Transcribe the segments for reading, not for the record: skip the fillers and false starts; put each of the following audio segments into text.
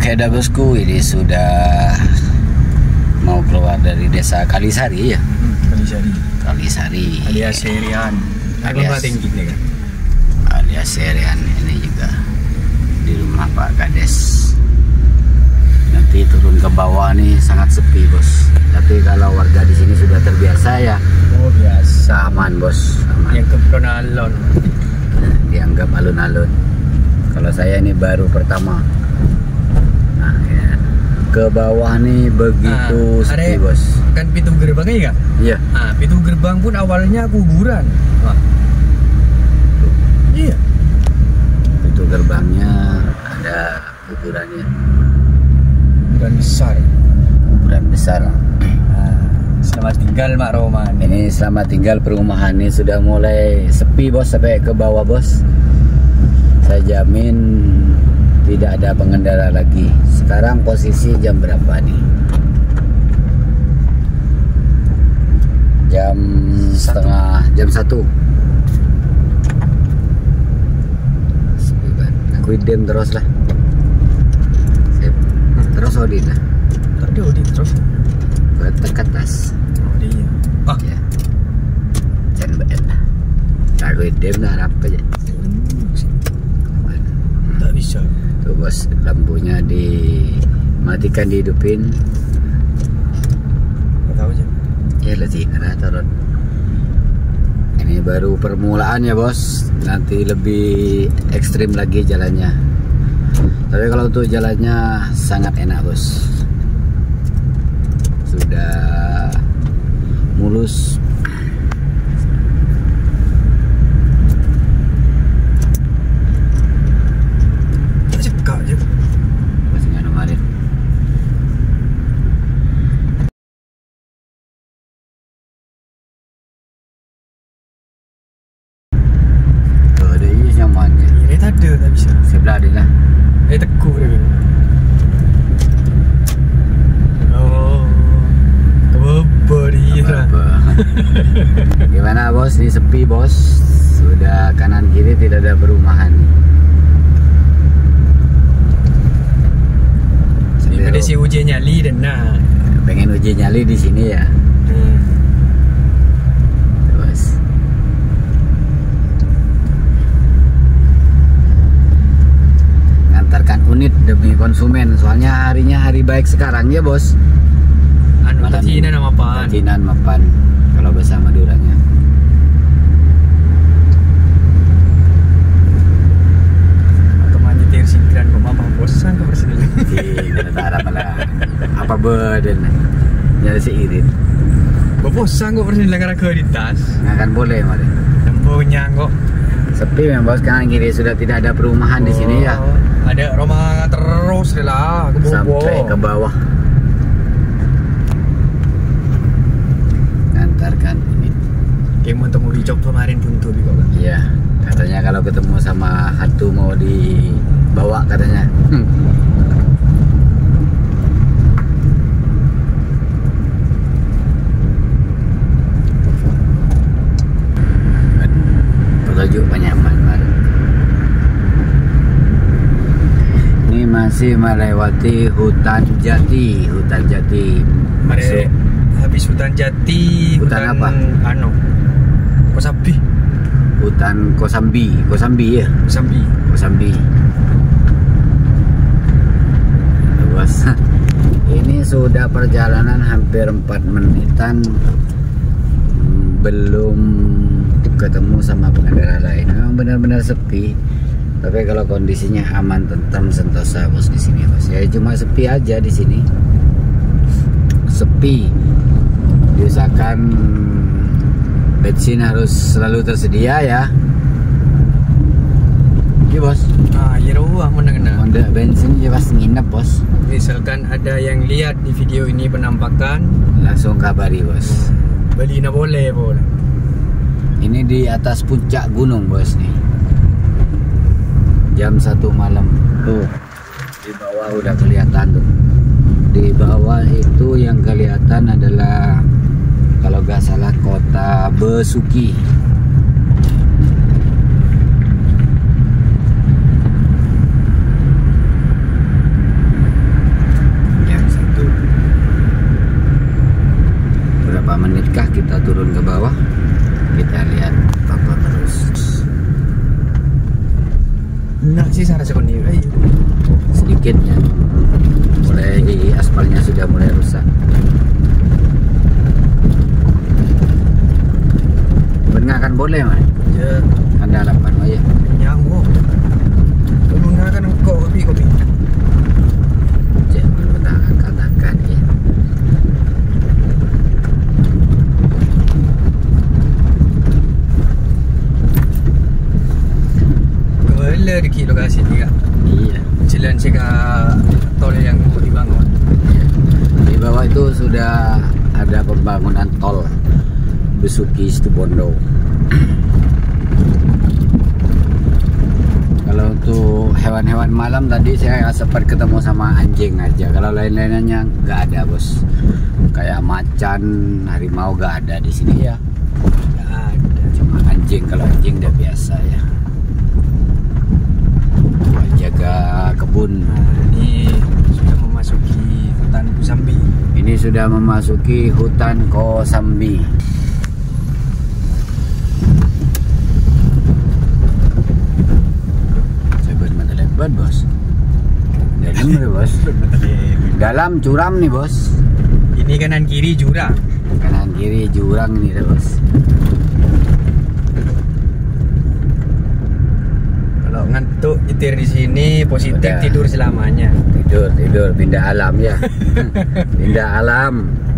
Oke dah bosku, ini sudah mau keluar dari desa Kalisari ya. Kalisari. Alias Serian. Alias tinggi nih kan. Alias Serian ini juga di rumah Pak Kades. Nanti turun ke bawah nih sangat sepi bos. Tapi kalau warga di sini sudah terbiasa ya. Oh biasa. Aman bos. Aman. Yang alun-alun. Dianggap alun-alun. Kalau saya ini baru pertama. Nah ya. Ke bawah nih begitu sepi bos. Kan pintu gerbangnya ya? Iya. Nah, pintu gerbang pun awalnya kuburan. Wah. Iya. Pintu gerbangnya ada kuburannya. Kuburan besar. Kuburan besar. Selamat tinggal Mak Roman. Ini selamat tinggal, perumahan ini sudah mulai sepi bos sampai ke bawah bos. Saya jamin tidak ada pengendara lagi. Sekarang posisi jam berapa nih? Jam 1:30. Aku idem terus lah. Sip. Terus Odin lah. Tadi Odin terus. Ke atas. Iya. Ah. Ya. Jangan berat lah. Aku idem lah apa aja. Tak bisa. Tuh bos, lampunya dimatikan, dihidupin. Tak tahu aja. Ya letih turun. Ini baru permulaan ya bos. Nanti lebih ekstrim lagi jalannya. Tapi kalau untuk jalannya sangat enak bos. Sudah mulus. Cekak je. Masih nggak nomarin. Tuh ada is nyaman je. Ini tak ada, tak bisa. Sebelah dia lah. Teguh dia. Oh. Kebaba dia. Gimana bos? Ini sepi bos. Sudah kanan kiri tidak ada perumahan. Daripada si uji nyali dan nak. Pengen uji nyali di sini ya. Bos. Ngantarkan unit demi konsumen. Soalnya harinya hari baik sekarang ya bos. Anu Tajinan sama Pan. Tajinan mapan kalau bahasa Maduranya. Atau manjetir singkiran kok mama bosan kau bersini. Tidak ada apa-apa. Apa beden? Jadi seirit. Bosan kok bersini langgar ke di tas. Nggak akan boleh mari. Lembunya kok. Sepi memang bos, kanan kiri sudah tidak ada perumahan di sini ya. Ada rumah terus lah ke sampai ke bawah. Ngantarkan ini. Kayak mau dicoba kemarin buntu di kok kan? Iya, katanya kalau ketemu sama hantu mau dibawa katanya. Petunjuk banyak banget. Ini masih melewati hutan jati, Masuk. Habis hutan jati, hutan apa? Anu, Kosambi. Hutan Kosambi ya. Kosambi. Bos. Ini sudah perjalanan hampir 4 menitan, belum ketemu sama pengendara lain. Memang benar-benar sepi. Tapi kalau kondisinya aman, tentram, sentosa bos di sini bos. Ya cuma sepi aja di sini. Sepi. Diusahakan bensin harus selalu tersedia ya. Iya bos. Ah, ya ruah menengah. Honda bensin ya pas nginep bos. Misalkan ada yang lihat di video ini penampakan, langsung kabari bos. Beli na boleh. Ini di atas puncak gunung bos nih. Jam 1 malam. Tuh. Di bawah udah kelihatan tuh. Di bawah itu yang kelihatan adalah kalau gak salah kota Besuki. kita turun ke bawah, kita lihat apa terus. Nah sih sana sekoni Sedikitnya mulai aspalnya sudah mulai rusak. Benar kan boleh mah? Ya Anda lapan aja. nyawa. Pengguna kan kopi. Jangan mengatakan ya. Kembali di lokasi juga. Iya. Jalan sega tol yang mau dibangun. Di bawah itu sudah ada pembangunan tol Besuki Situbondo. Kalau untuk hewan-hewan malam tadi saya sempat ketemu sama anjing aja. Kalau lain-lainnya nggak ada bos. Kayak macan, harimau nggak ada di sini ya. Nggak ada. Cuma anjing. Kalau anjing udah biasa ya. Buat jaga kebun. Nah, ini sudah memasuki hutan Kosambi. Ini sudah memasuki hutan Kosambi. Lebat bos. Dalam nih bos. Dalam curam nih bos. Ini kanan kiri jurang. Kanan kiri jurang nih bos. Kalau ngantuk nyetir di sini positif Udah. tidur selamanya. Tidur pindah alam ya. Pindah alam.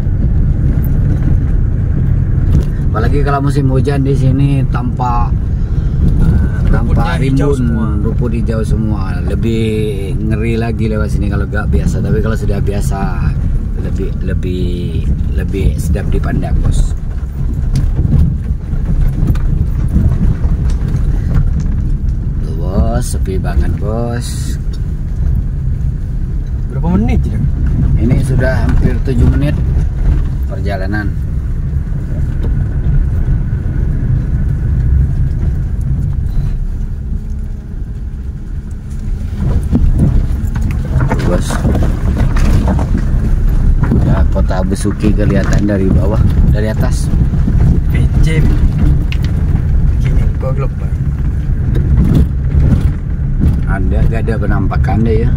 Apalagi kalau musim hujan di sini tanpa Rumputnya hijau semua. rumput hijau semua. Lebih ngeri lagi lewat sini kalau gak biasa. Tapi kalau sudah biasa lebih sedap dipandang bos. Tuh bos, sepi banget bos. Berapa menit ya? Ini sudah hampir 7 menit perjalanan. Bos, ya, kota Besuki kelihatan dari bawah, dari atas. PJ begini kok global. Gak ada penampakan deh ya.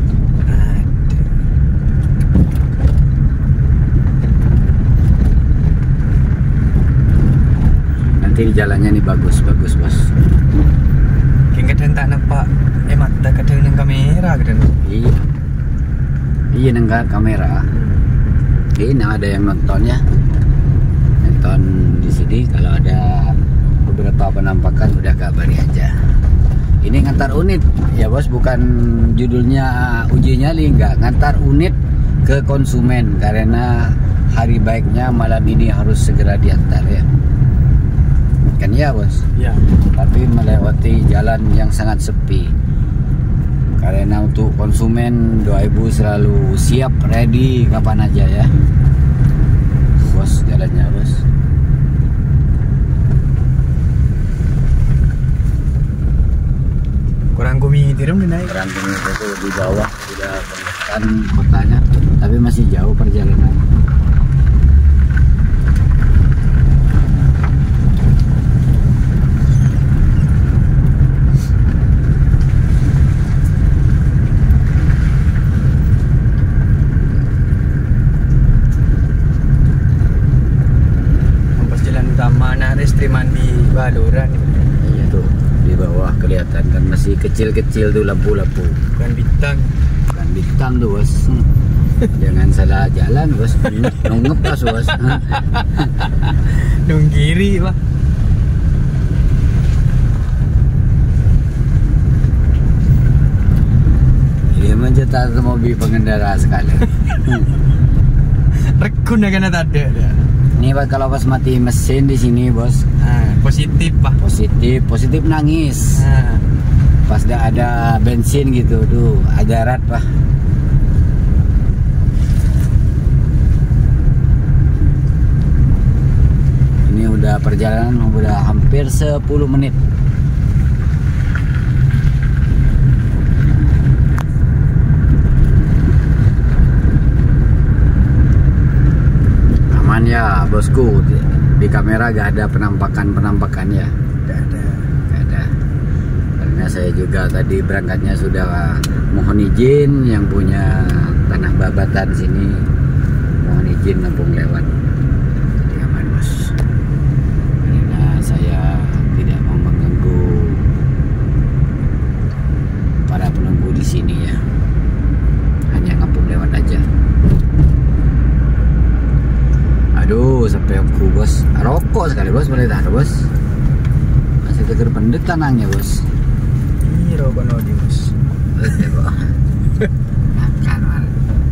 Nanti di jalannya nih bagus bos. Kadang tak nampak mata kadang nang kamera kadang. Iya nengah kamera. Ini ada yang nonton ya. Nonton di sini. Kalau ada beberapa penampakan udah kabari aja. Ini ngantar unit ya bos, bukan judulnya uji nyali, enggak, ngantar unit ke konsumen karena hari baiknya malam ini harus segera diantar ya. Kan ya bos. Ya. Tapi melewati jalan yang sangat sepi. Karena untuk konsumen doa ibu selalu siap, ready kapan aja ya. Bos, jalannya bos. Kurang kumi tirum naik. Ranting itu di bawah sudah kelihatan kotanya, tapi masih jauh perjalanan. Restriman di Baluran. Iya tuh di bawah kelihatan kan masih kecil-kecil tuh lampu-lampu. Bukan bintang. Bukan bintang tuh bos. Jangan salah jalan bos. Nungep pas bos. Dong kiri pak. Ini mencetak mobil pengendara sekali. Rekun ya karena tak ada. Ini Pak, kalau pas mati mesin di sini bos. Positif pak. Positif nangis. Pas ada bensin gitu tuh ada rat pak. Ini udah perjalanan udah hampir 10 menit. Aman ya bosku. Di kamera gak ada penampakannya. Tidak ada. Gak ada. Karena saya juga tadi berangkatnya sudah mohon izin yang punya tanah babatan sini, mohon izin nampung lewat. Jadi aman bos. Karena saya tidak mau mengganggu para penunggu di sini ya. Hanya ngampung lewat aja. Aduh, sampai aku bos. Rokok sekali bos, boleh tahan bos. Masih tegar pendek tanangnya bos. Ini rokok nodi bos. Makan mal.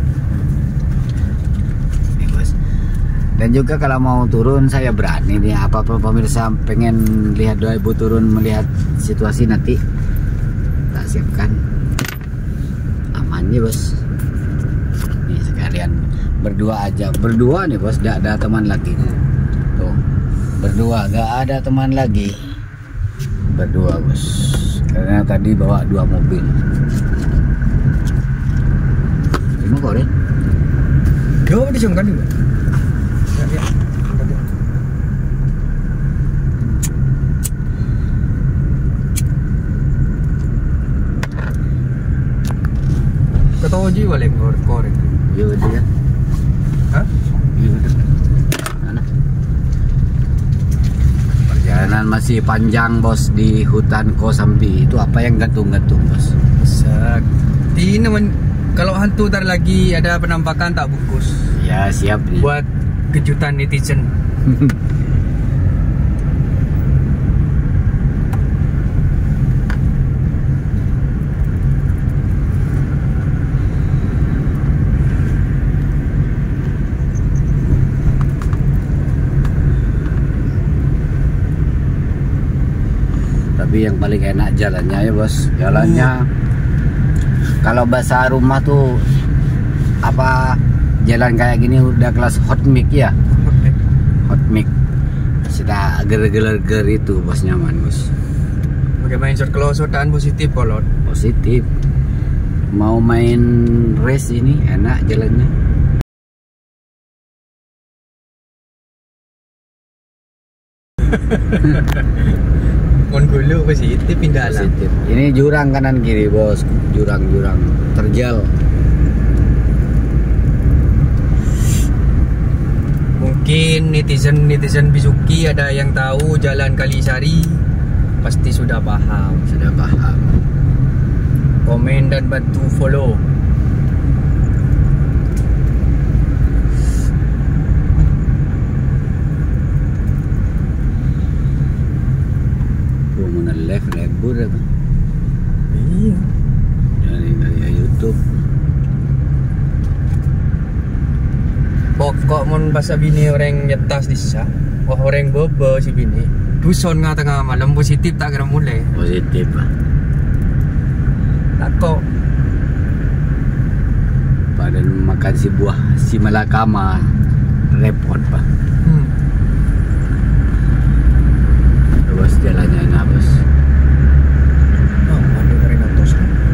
Nih bos. Dan juga kalau mau turun saya berani nih. Apapun pemirsa pengen lihat 2000 turun melihat situasi nanti, tak siapkan. Aman nih bos. Nih sekalian berdua aja, berdua nih bos, gak ada teman lagi tuh, berdua gak ada teman lagi, berdua bos, karena tadi bawa 2 mobil. Cuma kau deh Kau disungkan juga. Ya. Kau tahu juga boleh korek. iya betul kan. Hah? Iya betul. Mana? Perjalanan masih panjang bos di hutan Kosambi. Itu apa yang gantung-gantung bos? Ini kalau hantu ntar lagi ada penampakan tak bungkus. Ya siap nih. Buat kejutan netizen. Tapi yang paling enak jalannya ya bos, jalannya kalau bahasa rumah tuh apa, jalan kayak gini udah kelas hot mix ya, hot mix, sudah ger-ger itu bos, nyaman bos. Bagaimana insert kelosotan positif kolot. Positif, mau main race ini enak jalannya. Mongolo positif pindah alam. Positif. Ini jurang kanan kiri bos, jurang-jurang terjal. Mungkin netizen Bisuki ada yang tahu jalan Kalisari, pasti sudah paham. Sudah paham. Komen dan bantu follow. Muna left lebur apa? Iya. Dari YouTube. Pokok mon basa bini orang nyetas disa. Wah orang bobo si bini. Duson nga tengah malam positif tak kena mulai. Positif lah. Tako. Pada makan si buah si malakama repot pak. Bos jalannya enak bos. Oh, ada dari atas.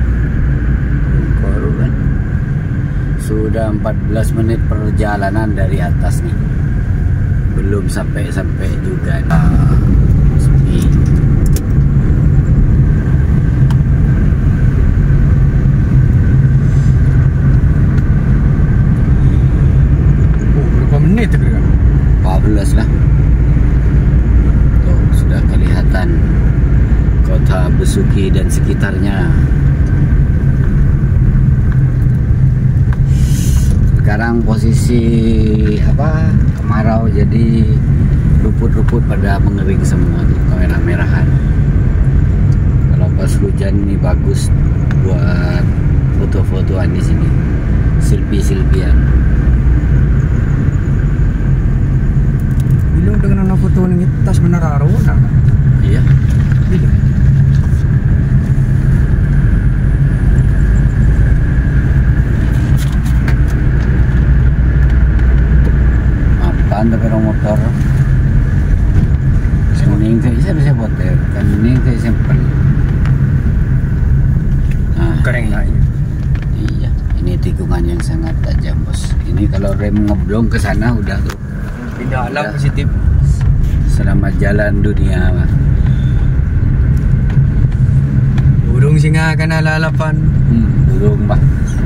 Baru kan. Sudah 14 menit perjalanan dari atas nih. Belum sampai juga. Sepi. Oh, berapa menit itu kan? 14 lah. Tuh sudah kelihatan kota Besuki dan sekitarnya. Sekarang posisi apa, kemarau, jadi rumput-rumput pada mengering semua tuh, kemerah-merahan. Kalau pas hujan ini bagus buat foto-fotoan di sini, selfie-selfiean. Bilang dengan foto nih tas menara arona. Iya. Bilang. Tapi orang motor Sening kayak bisa boter kan, ini kayak simple. Nah, Kering lah. iya, ini tikungan yang sangat tajam bos. Ini kalau rem ngeblong ke sana udah tuh. Pindah alam Udah. positif. Selamat jalan dunia. Burung singa akan lalapan. Burung bah.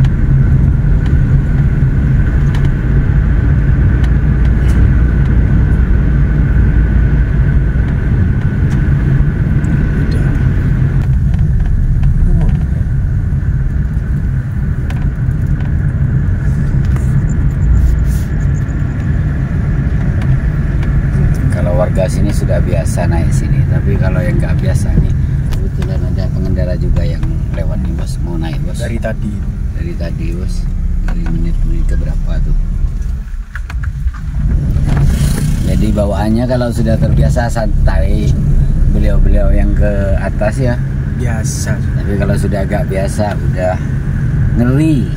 Warga sini sudah biasa naik sini, tapi kalau yang nggak biasa nih, kebetulan ada pengendara juga yang lewat nih bos, mau naik bos. Dari tadi bos, dari menit-menit ke berapa tuh. Jadi bawaannya kalau sudah terbiasa santai, beliau-beliau yang ke atas ya biasa. Tapi kalau sudah agak biasa udah ngeri.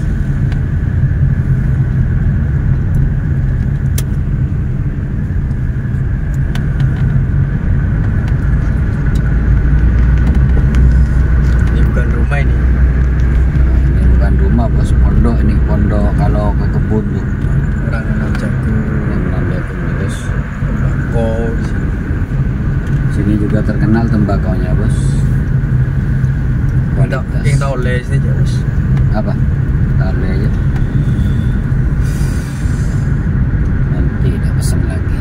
Pondok kalau ke kebun tuh orang nanam jagung terus tembakau. Sini juga terkenal tembakonya bos. Kualitas. Yang tahu les aja bos. Apa? Tahu aja. Nanti udah pesan lagi.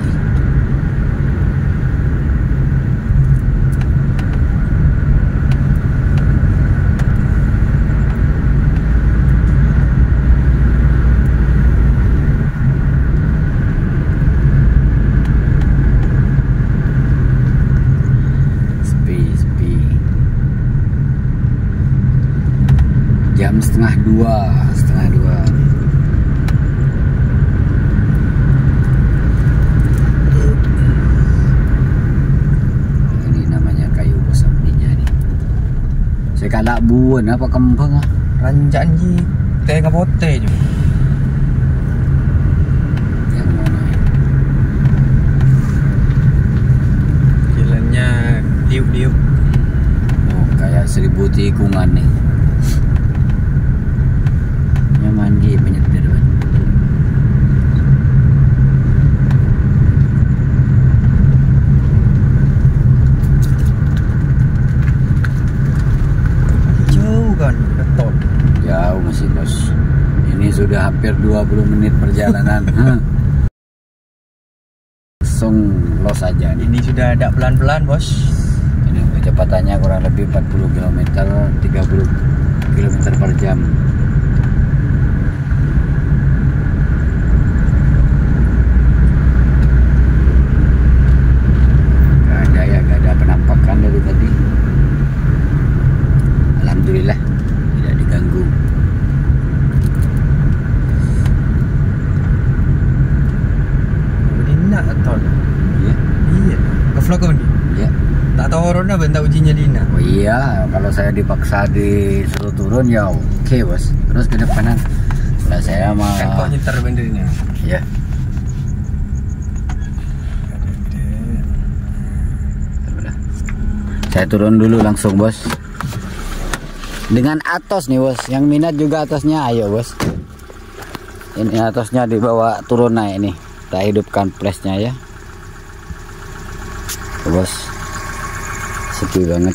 Jam setengah dua. Ini namanya kayu kosambinya nih. Saya kalak buan apa kembang ah? Ranjaan ji, kayak kapote juga. Yang mana? Jalannya liuk-liuk. Oh, kayak 1000 tikungan nih. Mandi penyetir kan. Jauh kan betul. Jauh masih bos. Ini sudah hampir 20 menit perjalanan. Langsung los aja nih. Ini sudah ada pelan-pelan bos. Ini kecepatannya kurang lebih 40 km, 30 km per jam. Dari tadi alhamdulillah tidak diganggu. Dina atau iya ke vlog ni iya tak tahu orang bentar ujinya Dina. Oh iya, kalau saya dipaksa disuruh turun ya oke bos. Terus ke depanan kalau saya mah kan kok nyetar bendernya ya. Saya turun dulu langsung bos. Dengan Atos nih bos. Yang minat juga Atosnya ayo bos. Ini Atosnya dibawa turun naik nih. Kita hidupkan flashnya ya. Tuh, bos. Sepi banget.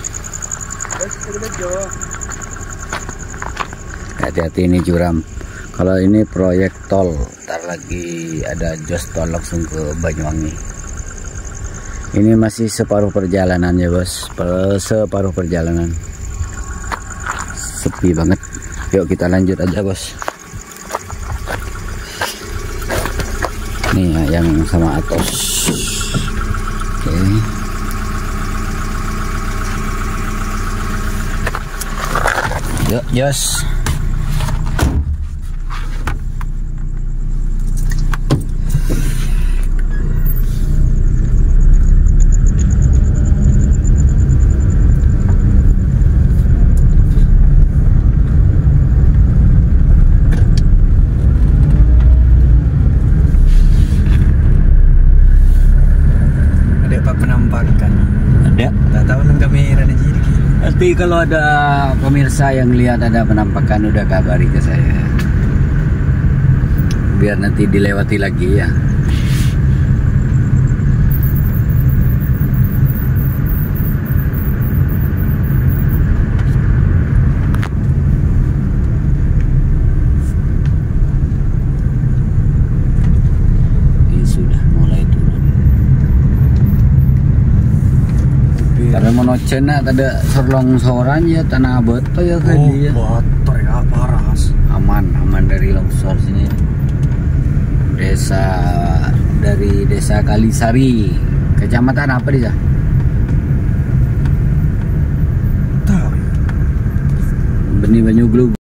Hati-hati ini curam. Kalau ini proyek tol. Ntar lagi ada jos tol langsung ke Banyuwangi. Ini masih separuh perjalanan ya bos, separuh perjalanan. Sepi banget. Yuk kita lanjut aja bos. Nih yang sama Atos. Oke. Yuk, yes. Nanti kalau ada pemirsa yang lihat ada penampakan udah kabari ke saya. Biar nanti dilewati lagi ya. monocena ada longsoran ya tanah beto ya tadi ya. Kotor ya, paras. Aman dari longsor sini. Dari desa Kalisari, kecamatan apa dia? Tahu ya. Benih Banyuglu.